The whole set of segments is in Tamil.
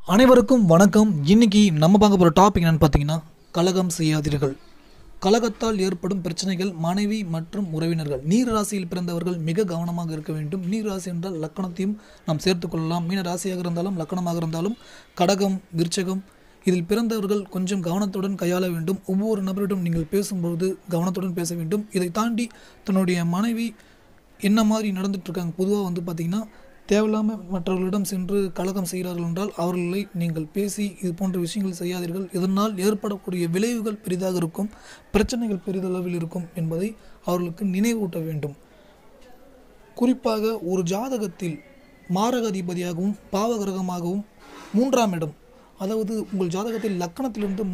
அனைவருக்கும் வணக்கம். இன்னைக்கு நம்ம பார்க்க போகிற டாபிக் என்னென்னு பார்த்தீங்கன்னா, கலகம் செய்யாதீர்கள். கலகத்தால் ஏற்படும் பிரச்சனைகள். மனைவி மற்றும் உறவினர்கள். நீர் ராசியில் பிறந்தவர்கள் மிக கவனமாக இருக்க வேண்டும். நீர் ராசி என்றால் லக்கணத்தையும் நாம் சேர்த்துக்கொள்ளலாம். மீன ராசியாக இருந்தாலும் லக்கணமாக இருந்தாலும் கடகம், விருச்சகம் இதில் பிறந்தவர்கள் கொஞ்சம் கவனத்துடன் கையாள வேண்டும். ஒவ்வொரு நபரிடம் நீங்கள் பேசும்பொழுது கவனத்துடன் பேச வேண்டும். இதை தாண்டி தன்னுடைய மனைவி என்ன மாதிரி நடந்துகிட்ருக்காங்க, பொதுவாக பார்த்திங்கன்னா தேவையில்லாமல் மற்றவர்களிடம் சென்று கலகம் செய்கிறார்கள் என்றால் அவர்களை நீங்கள் பேசி இது போன்ற விஷயங்கள் செய்யாதீர்கள். இதனால் ஏற்படக்கூடிய விளைவுகள் பெரிதாக இருக்கும், பிரச்சனைகள் பெரிதளவில் இருக்கும் என்பதை அவர்களுக்கு நினைவூட்ட வேண்டும். குறிப்பாக ஒரு ஜாதகத்தில் மாரக அதிபதியாகவும் பாவகிரகமாகவும் 3ஆம் இடம், அதாவது உங்கள் ஜாதகத்தில் லக்கணத்திலிருந்து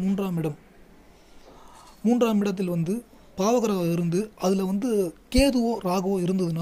3ஆம் இடத்தில் பாவகிரகம் இருந்து அதில் கேதுவோ ராகுவோ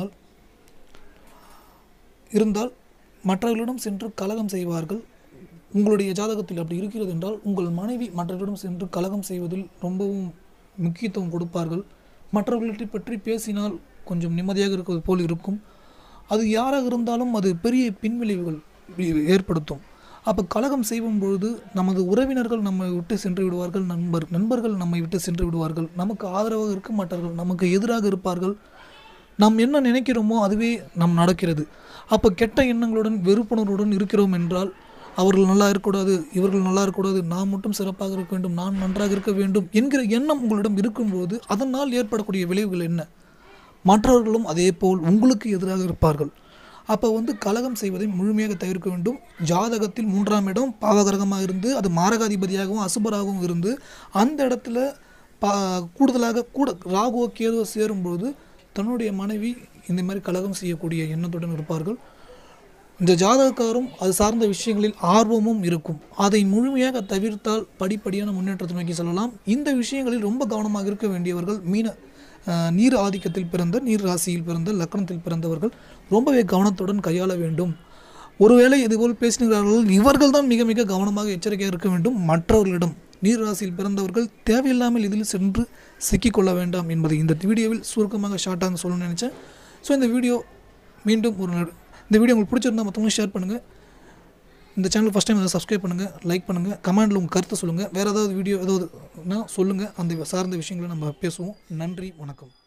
இருந்தால் மற்றவர்களிடம் சென்று கலகம் செய்வார்கள். உங்களுடைய ஜாதகத்தில் அப்படி இருக்கிறது என்றால் உங்கள் மனைவி மற்றவர்களிடம் சென்று கலகம் செய்வதில் ரொம்பவும் முக்கியத்துவம் கொடுப்பார்கள். மற்றவர்களை பற்றி பேசினால் கொஞ்சம் நிம்மதியாக இருப்பது போல் இருக்கும். அது யாராக இருந்தாலும் அது பெரிய பின்விளைவுகள் ஏற்படுத்தும். அப்போ கலகம் செய்யும் பொழுது நமது உறவினர்கள் நம்மை விட்டு சென்று விடுவார்கள், நண்பர்கள் நம்மை விட்டு சென்று விடுவார்கள், நமக்கு ஆதரவாக இருக்க மாட்டார்கள், நமக்கு எதிராக இருப்பார்கள். நாம் என்ன நினைக்கிறோமோ அதுவே நாம் நடக்கிறது. அப்போ கெட்ட எண்ணங்களுடன் வெறுப்புணர்வுடன் இருக்கிறோம் என்றால் அவர்கள் நல்லா இருக்கக்கூடாது, இவர்கள் நல்லா இருக்கக்கூடாது, நான் மட்டும் சிறப்பாக இருக்க வேண்டும், நான் நன்றாக இருக்க வேண்டும் என்கிற எண்ணம் உங்களிடம் இருக்கும்போது அதனால் ஏற்படக்கூடிய விளைவுகள் என்ன? மற்றவர்களும் அதே போல் உங்களுக்கு எதிராக இருப்பார்கள். அப்போ கலகம் செய்வதை முழுமையாக தவிர்க்க வேண்டும். ஜாதகத்தில் 3ஆம் இடம் பாவகிரகமாக இருந்து அது மாரகாதிபதியாகவும் அசுபராகவும் இருந்து அந்த இடத்துல கூடுதலாக ராகுவோ கேதுவோ சேரும்போது தன்னுடைய மனைவி இந்த மாதிரி கலகம் செய்யக்கூடிய எண்ணத்துடன் இருப்பார்கள். இந்த ஜாதகக்காரும் அது சார்ந்த விஷயங்களில் ஆர்வமும் இருக்கும். அதை முழுமையாக தவிர்த்தால் படிப்படியான முன்னேற்றத்தை நோக்கி செல்லலாம். இந்த விஷயங்களில் ரொம்ப கவனமாக இருக்க வேண்டியவர்கள் நீர் ஆதிக்கத்தில் பிறந்த, நீர் ராசியில் பிறந்த, லக்கணத்தில் பிறந்தவர்கள் ரொம்பவே கவனத்துடன் கையாள வேண்டும். ஒருவேளை இதுபோல் பேசுகிறார்கள், இவர்கள் தான் மிக மிக கவனமாக எச்சரிக்கையாக இருக்க வேண்டும். மற்றவர்களிடம் நீர் ராசியில் பிறந்தவர்கள் தேவையில்லாமல் இதில் சென்று சிக்கிக்கொள்ள வேண்டாம் என்பதை இந்த வீடியோவில் சுருக்கமாக ஷார்ட்டாக சொல்லணும்னு நினச்சேன். ஸோ இந்த வீடியோ உங்களுக்கு பிடிச்சிருந்தால் மற்றவங்க ஷேர் பண்ணுங்கள். இந்த சேனல் ஃபஸ்ட் டைம் சப்ஸ்கிரைப் பண்ணுங்கள், லைக் பண்ணுங்கள், கமெண்டில் உங்கள் கருத்தை சொல்லுங்கள். வேறு ஏதாவது வீடியோ சொல்லுங்கள். அந்த சார்ந்த விஷயங்களை நம்ம பேசுவோம். நன்றி, வணக்கம்.